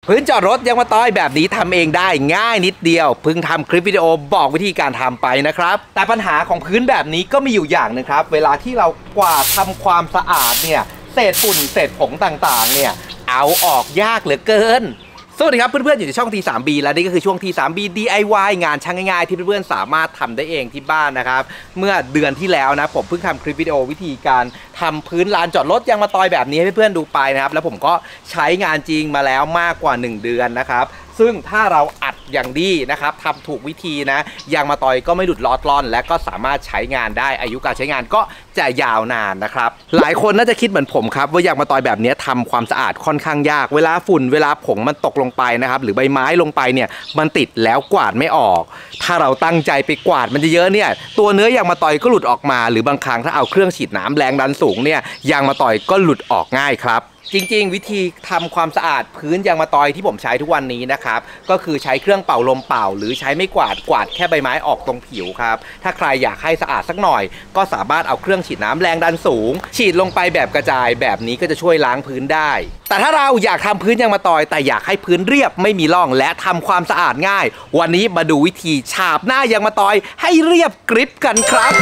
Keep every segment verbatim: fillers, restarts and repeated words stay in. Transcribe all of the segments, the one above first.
พื้นจอดรถยางมะตอยแบบนี้ทำเองได้ง่ายนิดเดียวเพิ่งทำคลิปวิดีโอบอกวิธีการทำไปนะครับแต่ปัญหาของพื้นแบบนี้ก็มีอยู่อย่างนึงครับเวลาที่เรากวาดทำความสะอาดเนี่ยเศษฝุ่นเศษผงต่างๆเนี่ยเอาออกยากเหลือเกินสวัสดีครับเพื่อนๆอยู่ในช่อง ที ทรี บี และนี่ก็คือช่วง ที ทรี บี ดี ไอ วาย งานช่างง่ายๆที่เพื่อนๆสามารถทำได้เองที่บ้านนะครับเมื่อเดือนที่แล้วนะผมเพิ่งทำคลิปวิดีโอวิธีการทำพื้นลานจอดรถยางมะตอยแบบนี้ให้เพื่อนๆดูไปนะครับแล้วผมก็ใช้งานจริงมาแล้วมากกว่าหนึ่งเดือนนะครับซึ่งถ้าเราอัดอย่างดีนะครับทำถูกวิธีนะยางมะตอยก็ไม่หลุดลอดล่อนและก็สามารถใช้งานได้อายุการใช้งานก็จะยาวนานนะครับหลายคนน่าจะคิดเหมือนผมครับว่ายางมะตอยแบบนี้ทำความสะอาดค่อนข้างยากเวลาฝุ่นเวลาผงมันตกลงไปนะครับหรือใบไม้ลงไปเนี่ยมันติดแล้วกวาดไม่ออกถ้าเราตั้งใจไปกวาดมันจะเยอะเนี่ยตัวเนื้อยางมะตอยก็หลุดออกมาหรือบางครั้งถ้าเอาเครื่องฉีดน้ำแรงดันสูงเนี่ยยางมะตอยก็หลุดออกง่ายครับจริงๆวิธีทำความสะอาดพื้นยางมะตอยที่ผมใช้ทุกวันนี้นะครับก็คือใช้เครื่องเป่าลมเป่าหรือใช้ไม่กวาดกวาดแค่ใบไม้ออกตรงผิวครับถ้าใครอยากให้สะอาดสักหน่อยก็สามารถเอาเครื่องฉีดน้ำแรงดันสูงฉีดลงไปแบบกระจายแบบนี้ก็จะช่วยล้างพื้นได้แต่ถ้าเราอยากทำพื้นยางมะตอยแต่อยากให้พื้นเรียบไม่มีร่องและทำความสะอาดง่ายวันนี้มาดูวิธีฉาบหน้ายางมะตอยให้เรียบกริบกันครับ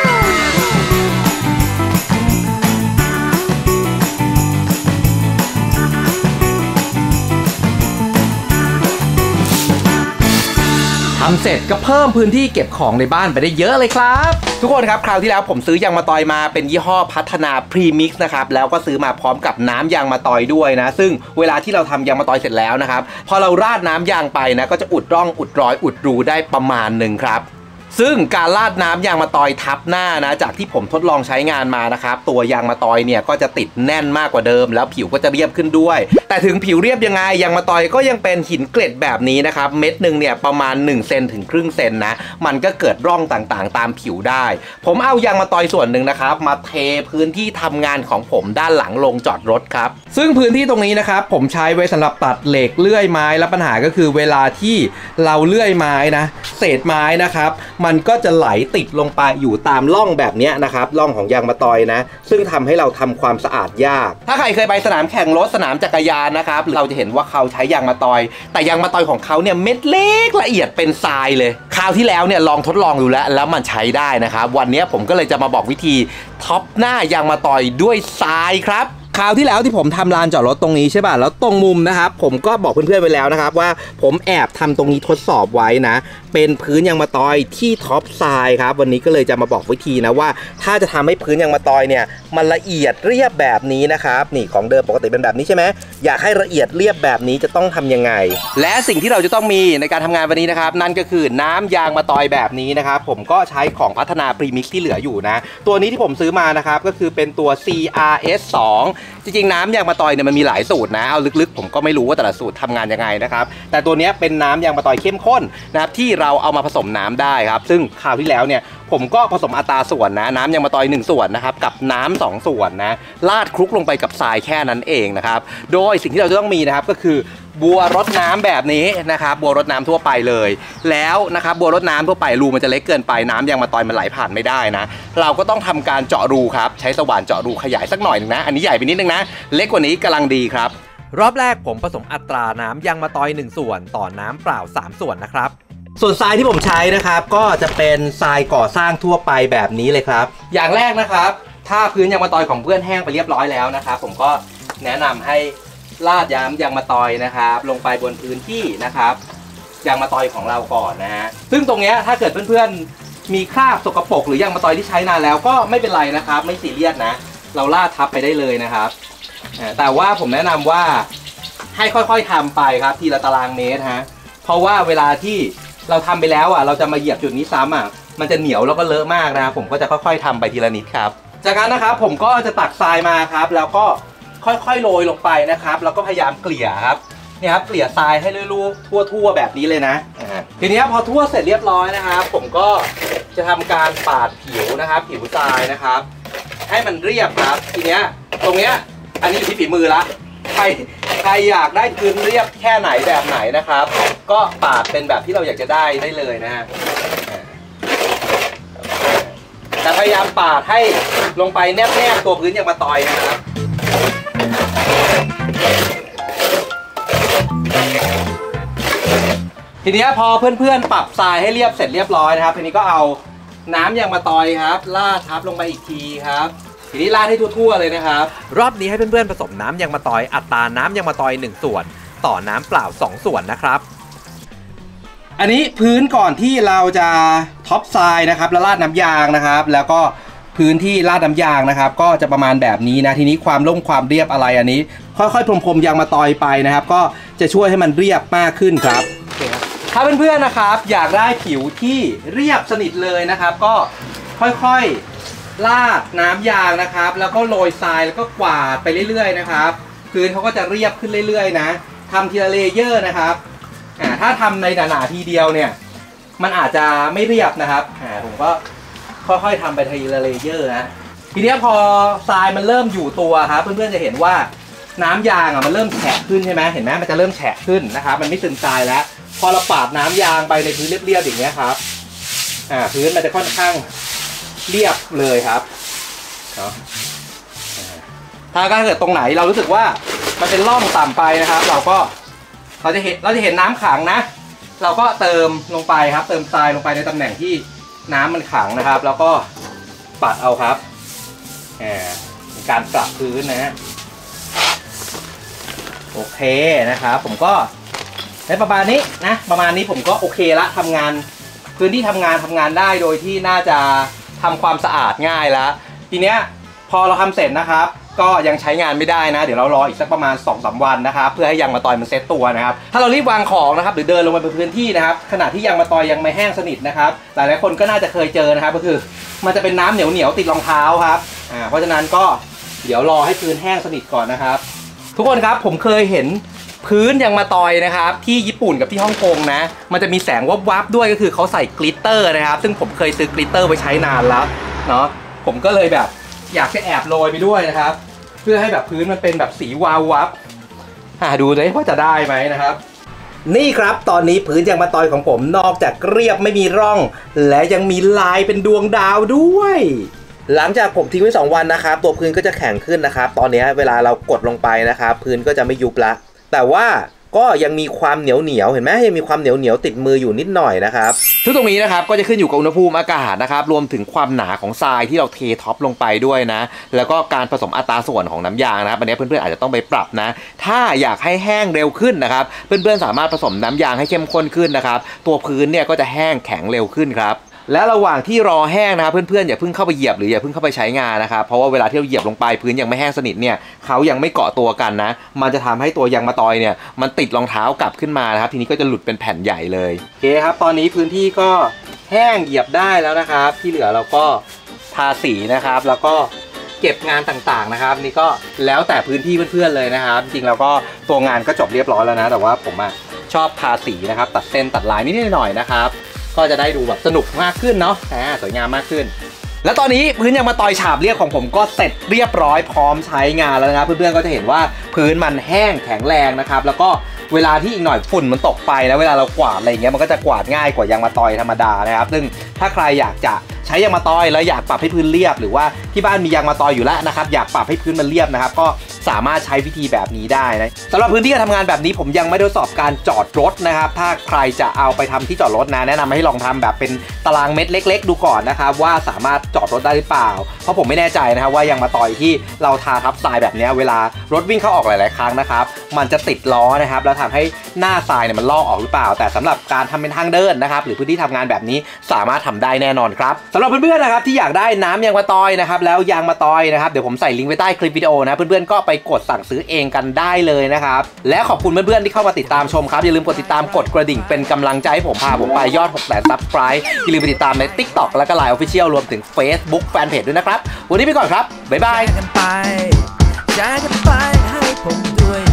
ทำเสร็จก็เพิ่มพื้นที่เก็บของในบ้านไปได้เยอะเลยครับทุกคนครับคราวที่แล้วผมซื้อยางมะตอยมาเป็นยี่ห้อพัฒนาพรีมิกซ์นะครับแล้วก็ซื้อมาพร้อมกับน้ำยางมะตอยด้วยนะซึ่งเวลาที่เราทำยางมะตอยเสร็จแล้วนะครับพอเราราดน้ำยางไปนะก็จะอุดร่องอุดรอยอุดรูได้ประมาณหนึ่งครับซึ่งการราดน้ำยางมะตอยทับหน้านะจากที่ผมทดลองใช้งานมานะครับตัวยางมะตอยเนี่ยก็จะติดแน่นมากกว่าเดิมแล้วผิวก็จะเรียบขึ้นด้วยแต่ถึงผิวเรียบยังไงยางมะตอยก็ยังเป็นหินเกล็ดแบบนี้นะครับเม็ดหนึ่งเนี่ยประมาณหนึ่งเซนถึงครึ่งเซนนะมันก็เกิดร่องต่างๆตามผิวได้ผมเอายางมะตอยส่วนหนึ่งนะครับมาเทพื้นที่ทำงานของผมด้านหลังลงจอดรถครับซึ่งพื้นที่ตรงนี้นะครับผมใช้ไว้สำหรับตัดเหล็กเลื่อยไม้และปัญหาก็คือเวลาที่เราเลื่อยไม้นะเศษไม้นะครับมันก็จะไหลติดลงไปอยู่ตามร่องแบบนี้นะครับร่องของยางมะตอยนะซึ่งทำให้เราทำความสะอาดยากถ้าใครเคยไปสนามแข่งรถสนามจักรยานนะครับเราจะเห็นว่าเขาใช้ยางมะตอยแต่ยางมะตอยของเขาเนี่ยเม็ดเล็กละเอียดเป็นทรายเลยคราวที่แล้วเนี่ยลองทดลองดูแล้วแล้วมันใช้ได้นะครับวันนี้ผมก็เลยจะมาบอกวิธีท็อปหน้ายางมะตอยด้วยทรายครับคราวที่แล้วที่ผมทำลานจอดรถตรงนี้ใช่ป่ะแล้วตรงมุมนะครับผมก็บอกเพื่อนๆไปแล้วนะครับว่าผมแอบทำตรงนี้ทดสอบไว้นะเป็นพื้นยางมะตอยที่ท็อปทรายครับวันนี้ก็เลยจะมาบอกวิธีนะว่าถ้าจะทำให้พื้นยางมะตอยเนี่ยมันละเอียดเรียบแบบนี้นะครับนี่ของเดิมปกติเป็นแบบนี้ใช่ไหมอยากให้ละเอียดเรียบแบบนี้จะต้องทำยังไงและสิ่งที่เราจะต้องมีในการทำงานวันนี้นะครับนั่นก็คือน้ำยางมะตอยแบบนี้นะครับผมก็ใช้ของพัฒนาพรีมิกซ์ที่เหลืออยู่นะตัวนี้ที่ผมซื้อมานะครับก็คือเป็นตัว ซี อาร์ เอส สองจริงๆน้ำยางมะตอยเนี่ยมันมีหลายสูตรนะเอาลึกๆผมก็ไม่รู้ว่าแต่ละสูตรทำงานยังไงนะครับแต่ตัวนี้เป็นน้ำยางมะตอยเข้มข้นนะครับที่เราเอามาผสมน้ำได้ครับซึ่งคราวที่แล้วเนี่ยผมก็ผสมอัตราส่วนนะน้ำยางมะตอยหนึ่งส่วนนะครับกับน้ำสองส่วนนะราดคลุกลงไปกับทรายแค่นั้นเองนะครับโดยสิ่งที่เราจะต้องมีนะครับก็คือบัวรดน้ำแบบนี้นะครับบัวรดน้ำทั่วไปเลยแล้วนะครับบัวรดน้ำทั่วไปรูมันจะเล็กเกินไปน้ำยางมะตอยมันไหลผ่านไม่ได้นะเราก็ต้องทำการเจาะรูครับใช้สว่านเจาะรูขยายสักหน่อยนึงนะอันนี้ใหญ่ไปนิดนึงนะเล็กกว่านี้กำลังดีครับรอบแรกผมผสมอัตราน้ำยางมะตอยหนึ่งส่วนต่อน้ำเปล่าสามส่วนนะครับส่วนทรายที่ผมใช้นะครับก็จะเป็นทรายก่อสร้างทั่วไปแบบนี้เลยครับอย่างแรกนะครับถ้าพื้นยางมะตอยของเพื่อนแห้งไปเรียบร้อยแล้วนะครับผมก็แนะนำให้ราดน้ำยางมะตอยนะครับลงไปบนพื้นที่นะครับยางมะตอยของเราก่อนนะฮะซึ่งตรงนี้ถ้าเกิดเพื่อนๆมีคราบสกปรกหรือยางมะตอยที่ใช้นานแล้วก็ไม่เป็นไรนะครับไม่ซีเรียสนะเราราดทับไปได้เลยนะครับแต่ว่าผมแนะนำว่าให้ค่อยๆทำไปครับทีละตารางเมตรฮะเพราะว่าเวลาที่เราทำไปแล้วอ่ะเราจะมาเหยียบจุดนี้ซ้ำอ่ะมันจะเหนียวแล้วก็เลอะมากนะผมก็จะค่อยๆทำไปทีละนิดครับจากนั้นนะครับผมก็จะตักทรายมาครับแล้วก็ค่อยๆโรยลงไปนะครับแล้วก็พยายามเกลี่ยครับเนี่ยครับเกลี่ยทรายให้รูๆทั่วๆแบบนี้เลยนะทีนี้พอทั่วเสร็จเรียบร้อยนะครับผมก็จะทำการปาดผิวนะครับผิวทรายนะครับให้มันเรียบครับทีเนี้ยตรงเนี้ยอันนี้อยู่ที่ฝีมือละใครใครอยากได้พื้นเรียบแค่ไหนแบบไหนนะครับก็ปาดเป็นแบบที่เราอยากจะได้ได้เลยนะฮะแต่พยายามปาดให้ลงไปแนบๆตัวพื้นยางมะตอยนะครับทีนี้พอเพื่อนๆปรับทรายให้เรียบเสร็จเรียบร้อยนะครับทีนี้ก็เอาน้ำยางมะตอยครับราดทับลงไปอีกทีครับทีนี้ราดให้ทั่วๆเลยนะครับรอบนี้ให้เพื่อนๆผสมน้ำยางมะตอยอัตราน้ำยางมะตอยหนึ่งส่วนต่อน้ำเปล่าสองส่วนนะครับอันนี้พื้นก่อนที่เราจะท็อปทรายนะครับแล้วราดน้ำยางนะครับแล้วก็พื้นที่ราดน้ำยางนะครับก็จะประมาณแบบนี้นะทีนี้ความล่มความเรียบอะไรอันนี้ค่อยๆพรมๆยางมะตอยไปนะครับก็จะช่วยให้มันเรียบมากขึ้นครับถ้าเพื่อนๆนะครับอยากได้ผิวที่เรียบสนิทเลยนะครับก็ค่อยๆราดน้ำยางนะครับแล้วก็โรยทรายแล้วก็กวาดไปเรื่อยๆนะครับพื้นเขาก็จะเรียบขึ้นเรื่อยๆนะทำทีละเลเยอร์นะครับอ่าถ้าทำในหนาๆทีเดียวเนี่ยมันอาจจะไม่เรียบนะครับอ่าผมก็ค่อยๆทำไปทีละเลเยอร์นะทีนี้พอทรายมันเริ่มอยู่ตัวครับเพื่อนๆจะเห็นว่าน้ำยางอ่ะมันเริ่มแฉะขึ้นใช่ไหมเห็นไหมมันจะเริ่มแฉะขึ้นนะครับมันไม่ซึมทรายแล้วพอเราปาดน้ำยางไปในพื้นเรียบๆอย่างเงี้ยครับอ่าพื้นมันจะค่อนข้างเรียบเลยครับเนาะถ้าเกิดตรงไหนเรารู้สึกว่ามันเป็นร่องต่ำไปนะครับเราก็เราจะเห็นเราจะเห็นน้ำขังนะเราก็เติมลงไปครับเติมทรายลงไปในตำแหน่งที่น้ำมันขังนะครับแล้วก็ปัดเอาครับอ่าการปรับพื้นนะฮะโอเคนะครับผมก็ในประมาณนี้นะประมาณนี้ผมก็โอเคละทำงานพื้นที่ทำงานทำงานได้โดยที่น่าจะทำความสะอาดง่ายแล้วทีเนี้ยพอเราทำเสร็จนะครับก็ยังใช้งานไม่ได้นะเดี๋ยวเรารออีกสักประมาณ สองถึงสาม วันนะครับเพื่อให้ยางมะตอยมันเซ็ตตัวนะครับถ้าเรารีบวางของนะครับหรือเดินลงไปบนพื้นที่นะครับขณะที่ยางมะตอยยังไม่แห้งสนิทนะครับหลายๆคนก็น่าจะเคยเจอนะครับก็คือมันจะเป็นน้ำเหนียวเหนียวติดรองเท้าครับอ่าเพราะฉะนั้นก็เดี๋ยวรอให้พื้นแห้งสนิทก่อนนะครับทุกคนครับผมเคยเห็นพื้นยางมะตอยนะครับที่ญี่ปุ่นกับที่ฮ่องกงนะมันจะมีแสงวับๆด้วยก็คือเขาใส่กลิตเตอร์นะครับซึ่งผมเคยซื้อกลิตเตอร์ไว้ใช้นานแล้วเนาะผมก็เลยแบบอยากจะแอบโรยไปด้วยนะครับเพื่อให้แบบพื้นมันเป็นแบบสีวาววับหาดูเลยว่าจะได้ไหมนะครับนี่ครับตอนนี้พื้นยางมะตอยของผมนอกจากเรียบไม่มีร่องและยังมีลายเป็นดวงดาวด้วยหลังจากผมทิ้งไว้สองวันนะครับตัวพื้นก็จะแข็งขึ้นนะครับตอนนี้เวลาเรากดลงไปนะครับพื้นก็จะไม่ยุบละแต่ว่าก็ยังมีความเหนียวเหนียวเห็นไหมยังมีความเหนียวเหนียวติดมืออยู่นิดหน่อยนะครับทุกตรงนี้นะครับก็จะขึ้นอยู่กับอุณหภูมิอากาศนะครับรวมถึงความหนาของทรายที่เราเทท็อปลงไปด้วยนะแล้วก็การผสมอัตราส่วนของน้ำยางนะครับอันนี้เพื่อนๆอาจจะต้องไปปรับนะถ้าอยากให้แห้งเร็วขึ้นนะครับเพื่อนๆสามารถผสมน้ำยางให้เข้มข้นขึ้นนะครับตัวพื้นเนี่ยก็จะแห้งแข็งเร็วขึ้นครับและระหว่างที่รอแห้งนะครับเพื่อนๆอย่าเพิ่งเข้าไปเหยียบหรืออย่าเพิ่งเข้าไปใช้งานนะครับเพราะว่าเวลาที่เราเหยียบลงไปพื้นยังไม่แห้งสนิทเนี่ยเขายังไม่เกาะตัวกันนะมันจะทำให้ตัวยางมะตอยเนี่ยมันติดรองเท้ากลับขึ้นมานะครับทีนี้ก็จะหลุดเป็นแผ่นใหญ่เลยโอเคครับตอนนี้พื้นที่ก็แห้งเหยียบได้แล้วนะครับที่เหลือเราก็ทาสีนะครับแล้วก็เก็บงานต่างๆนะครับนี่ก็แล้วแต่พื้นที่เพื่อนๆเลยนะครับจริงๆแล้วก็ตัวงานก็จบเรียบร้อยแล้วนะแต่ว่าผมอ่ะชอบทาสีนะครับตัดเส้นตัดลายนิดหน่อยนะครับก็จะได้ดูแบบสนุกมากขึ้นเนาะอ่าสวยงามมากขึ้นและตอนนี้พื้นยางมะตอยฉาบเรียบของผมก็เสร็จเรียบร้อยพร้อมใช้งานแล้วนะครับเพื่อนๆก็จะเห็นว่าพื้นมันแห้งแข็งแรงนะครับแล้วก็เวลาที่อีกหน่อยฝุ่นมันตกไปแล้วเวลาเรากวาดอะไรเงี้ยมันก็จะกวาดง่ายกว่ายางมะตอยธรรมดานะครับซึ่งถ้าใครอยากจะใช้ยางมะตอยแล้วอยากปรับให้พื้นเรียบหรือว่าที่บ้านมียางมะตอยอยู่แล้วนะครับอยากปรับให้พื้นมันเรียบนะครับก็สามารถใช้วิธีแบบนี้ได้นะสำหรับพื้นที่การทำงานแบบนี้ผมยังไม่ทดสอบการจอดรถนะครับถ้าใครจะเอาไปทำที่จอดรถนะแนะนำให้ลองทำแบบเป็นตารางเมตรเล็กๆดูก่อนนะครับว่าสามารถจอดรถได้หรือเปล่าเพราะผมไม่แน่ใจนะครับว่ายางมะตอยที่เราทาทับทรายแบบนี้เวลารถวิ่งเข้าออกหลายๆครั้งนะครับมันจะติดล้อนะครับแล้วทำให้หน้าทรายเนี่ยมันลอกออกหรือเปล่าแต่สำหรับการทำเป็นทางเดินนะครับหรือพื้นที่ทำงานแบบนี้สามารถทำได้แน่นอนครับสำหรับเพื่อนๆนะครับที่อยากได้น้ำยางมะตอยนะครับแล้วยางมะตอยนะครับเดี๋ยวผมใส่ลิงก์ไว้ใต้คลิปวิดีโอนะเพื่อนๆก็ไปกดสั่งซื้อเองกันได้เลยนะครับและขอบคุณเพื่อนๆที่เข้ามาติดตามชมครับอย่าลืมกดติดตามกดกระดิ่งเป็นกำลังใจให้ผมพาผมไปยอดหกแสนซับสไครบ์อย่าลืมไปติดตามใน ติ๊กต็อก และก็ ไลน์ Official รวมถึง Facebook Fanpage ด้วยนะครับวันนี้ไปก่อนครับบ๊ายบายกันไปแชร์กันไปให้ผมด้วย